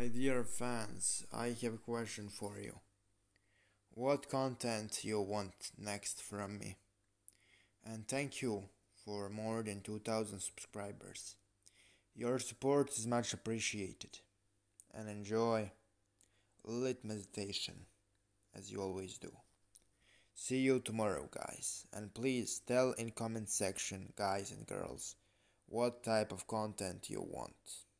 My dear fans, I have a question for you. What content you want next from me? And thank you for more than 2000 subscribers. Your support is much appreciated. And enjoy lit meditation as you always do. See you tomorrow, guys. And please tell in comment section, guys and girls, what type of content you want.